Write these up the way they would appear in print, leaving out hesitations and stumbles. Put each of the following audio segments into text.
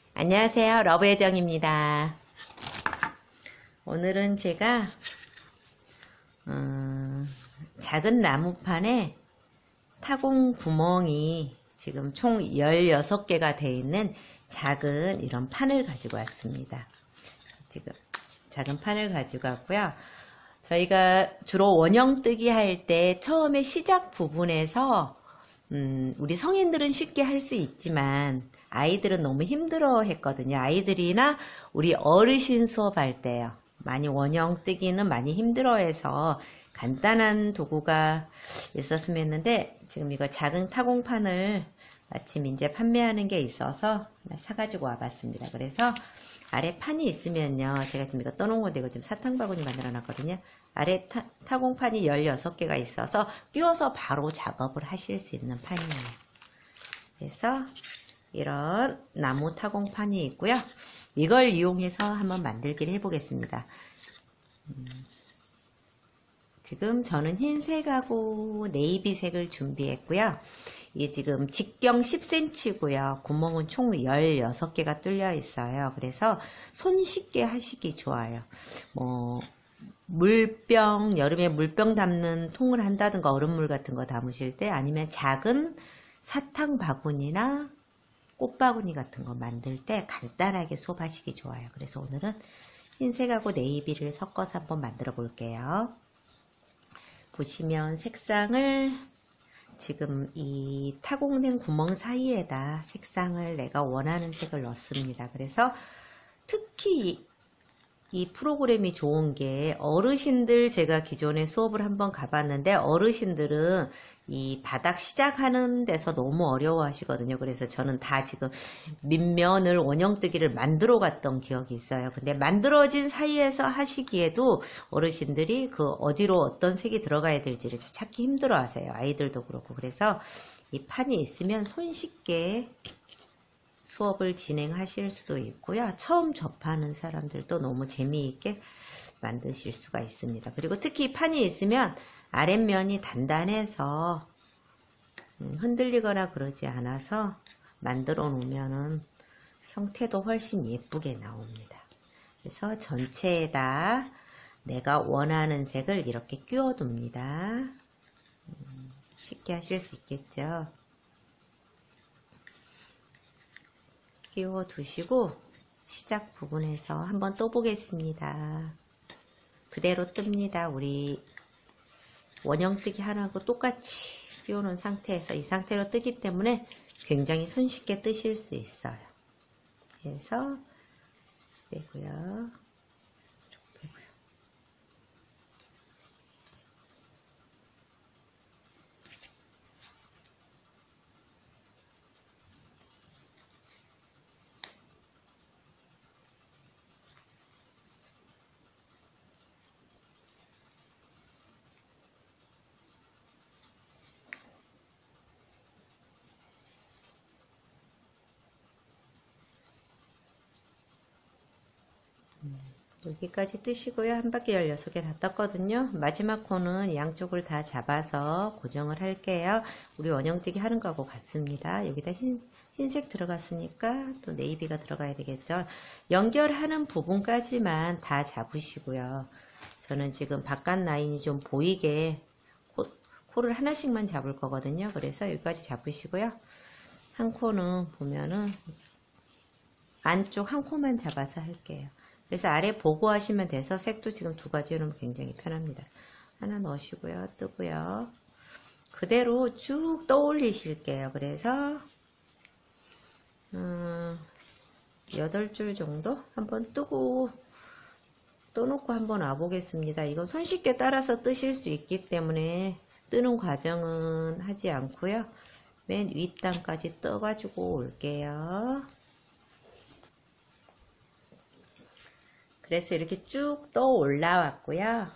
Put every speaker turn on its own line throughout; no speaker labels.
안녕하세요. 러브혜정입니다. 오늘은 제가 작은 나무판에 타공 구멍이 지금 총 16개가 되어 있는 작은 이런 판을 가지고 왔습니다. 지금 작은 판을 가지고 왔고요. 저희가 주로 원형뜨기 할 때 처음에 시작 부분에서 우리 성인들은 쉽게 할 수 있지만 아이들은 너무 힘들어 했거든요. 아이들이나 우리 어르신 수업할 때요. 많이 원형 뜨기는 많이 힘들어 해서 간단한 도구가 있었으면 했는데 지금 이거 작은 타공판을 마침 이제 판매하는 게 있어서 사가지고 와봤습니다. 그래서 아래 판이 있으면요. 제가 지금 이거 떠놓은 건데 이거 좀 사탕 바구니 만들어 놨거든요. 아래 타공판이 16개가 있어서 끼워서 바로 작업을 하실 수 있는 판이에요. 그래서 이런 나무 타공판이 있고요. 이걸 이용해서 한번 만들기를 해보겠습니다. 지금 저는 흰색하고 네이비색을 준비했고요. 이게 지금 직경 10cm고요. 구멍은 총 16개가 뚫려 있어요. 그래서 손쉽게 하시기 좋아요. 물병, 여름에 물병 담는 통을 한다든가 얼음물 같은 거 담으실 때 아니면 작은 사탕 바구니나 꽃바구니 같은 거 만들 때 간단하게 수업하시기 좋아요. 그래서 오늘은 흰색하고 네이비를 섞어서 한번 만들어 볼게요. 보시면 색상을 지금 이 타공된 구멍 사이에다 색상을 내가 원하는 색을 넣습니다. 그래서 특히 이 프로그램이 좋은 게 어르신들 제가 기존에 수업을 한번 가봤는데 어르신들은 이 바닥 시작하는 데서 너무 어려워 하시거든요. 그래서 저는 다 지금 밑면을 원형뜨기를 만들어 갔던 기억이 있어요. 근데 만들어진 사이에서 하시기에도 어르신들이 그 어디로 어떤 색이 들어가야 될지를 찾기 힘들어 하세요. 아이들도 그렇고. 그래서 이 판이 있으면 손쉽게 수업을 진행하실 수도 있고요. 처음 접하는 사람들도 너무 재미있게 만드실 수가 있습니다. 그리고 특히 판이 있으면 아랫면이 단단해서 흔들리거나 그러지 않아서 만들어 놓으면은 형태도 훨씬 예쁘게 나옵니다. 그래서 전체에다 내가 원하는 색을 이렇게 끼워 둡니다. 쉽게 하실 수 있겠죠. 끼워 두시고 시작 부분에서 한번 또 보겠습니다. 그대로 뜹니다. 우리 원형뜨기 하나하고 똑같이 끼워 놓은 상태에서 이 상태로 뜨기 때문에 굉장히 손쉽게 뜨실 수 있어요. 그래서 빼고요. 여기까지 뜨시고요. 한 바퀴 16개 다 떴거든요. 마지막 코는 양쪽을 다 잡아서 고정을 할게요. 우리 원형뜨기 하는 거하고 같습니다. 여기다 흰색 들어갔으니까 또 네이비가 들어가야 되겠죠. 연결하는 부분까지만 다 잡으시고요. 저는 지금 바깥 라인이 좀 보이게 코를 하나씩만 잡을 거거든요. 그래서 여기까지 잡으시고요. 한 코는 보면은 안쪽 한 코만 잡아서 할게요. 그래서 아래 보고 하시면 돼서 색도 지금 2가지 해놓으면 굉장히 편합니다. 하나 넣으시고요. 뜨고요. 그대로 쭉 떠올리실게요. 그래서 8줄 정도 한번 뜨고 떠놓고 한번 와보겠습니다. 이건 손쉽게 따라서 뜨실 수 있기 때문에 뜨는 과정은 하지 않고요. 맨 윗단까지 떠가지고 올게요. 그래서 이렇게 쭉 떠 올라왔고요.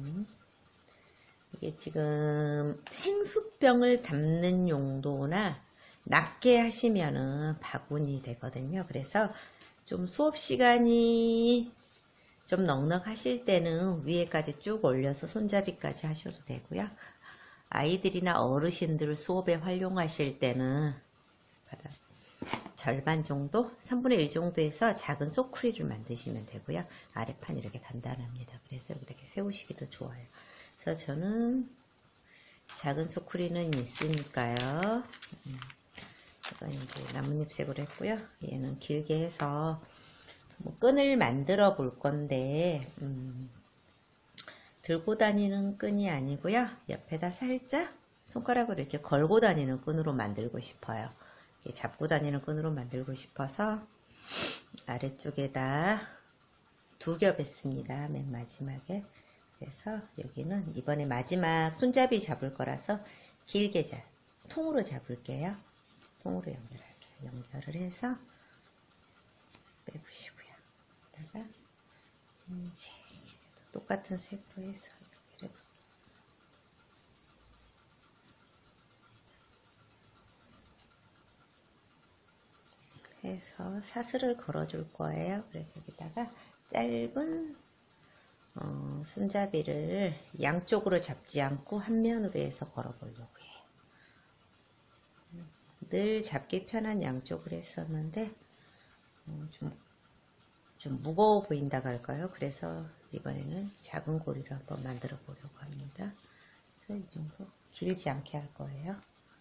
이게 지금 생수병을 담는 용도나 낮게 하시면은 바구니 되거든요. 그래서 좀 수업 시간이 좀 넉넉하실 때는 위에까지 쭉 올려서 손잡이까지 하셔도 되고요. 아이들이나 어르신들 수업에 활용하실 때는 절반 정도, 3분의 1 정도에서 작은 소쿠리를 만드시면 되고요. 아래판 이렇게 단단합니다. 그래서 여기다 이렇게 세우시기도 좋아요. 그래서 저는 작은 소쿠리는 있으니까요. 이건 이제 나뭇잎색으로 했고요. 얘는 길게 해서 뭐 끈을 만들어 볼 건데 들고 다니는 끈이 아니고요. 옆에다 살짝 손가락으로 이렇게 걸고 다니는 끈으로 만들고 싶어요. 이렇게 잡고 다니는 끈으로 만들고 싶어서 아래쪽에다 2겹 했습니다. 맨 마지막에. 그래서 여기는 이번에 마지막 손잡이 잡을 거라서 길게 통으로 잡을게요. 통으로 연결할게요. 연결을 해서 빼보시고요. 그다가 흰색, 똑같은 색으로 해서 연결해볼게요. 해서 사슬을 걸어줄 거예요. 그래서 여기다가 짧은 손잡이를 양쪽으로 잡지 않고 한 면으로 해서 걸어보려고 해요. 늘 잡기 편한 양쪽으로 했었는데 좀 무거워 보인다고 할까요? 그래서 이번에는 작은 고리를 한번 만들어 보려고 합니다. 그래서 이 정도 길지 않게 할 거예요.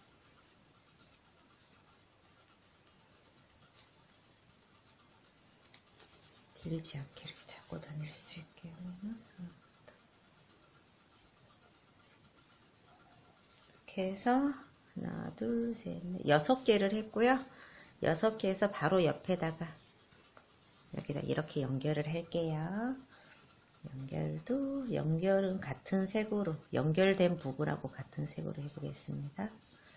길지 않게 이렇게 잡고 다닐 수 있게 이렇게 해서 하나, 둘, 셋, 넷, 6개를 했고요. 6개에서 바로 옆에다가 여기다 이렇게 연결을 할게요. 연결은 같은 색으로, 연결된 부분하고 같은 색으로 해보겠습니다.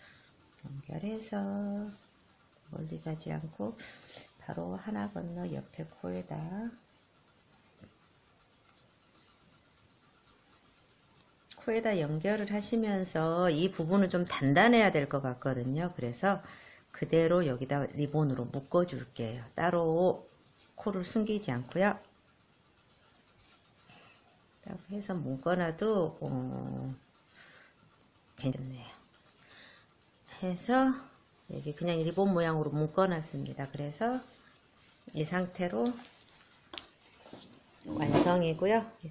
연결해서 멀리 가지 않고 바로 하나 건너 옆에 코에다 연결을 하시면서 이 부분은 좀 단단해야 될 것 같거든요. 그래서 그대로 여기다 리본으로 묶어 줄게요. 따로 코를 숨기지 않고요. 딱 해서 묶어놔도 괜찮네요. 해서 여기 그냥 리본 모양으로 묶어놨습니다. 그래서 이 상태로 완성이고요. 이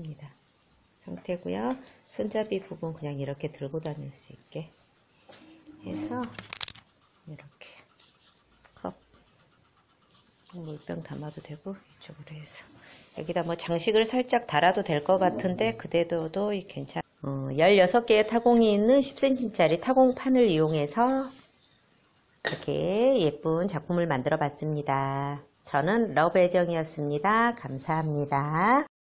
상태고요. 손잡이 부분 그냥 이렇게 들고 다닐 수 있게 해서 이렇게 컵 물병 담아도 되고 이쪽으로 해서 여기다 뭐 장식을 살짝 달아도 될 것 같은데 그대도 괜찮아요. 16개의 타공이 있는 10cm짜리 타공판을 이용해서 이렇게 예쁜 작품을 만들어 봤습니다. 저는 러브애정이었습니다. 감사합니다.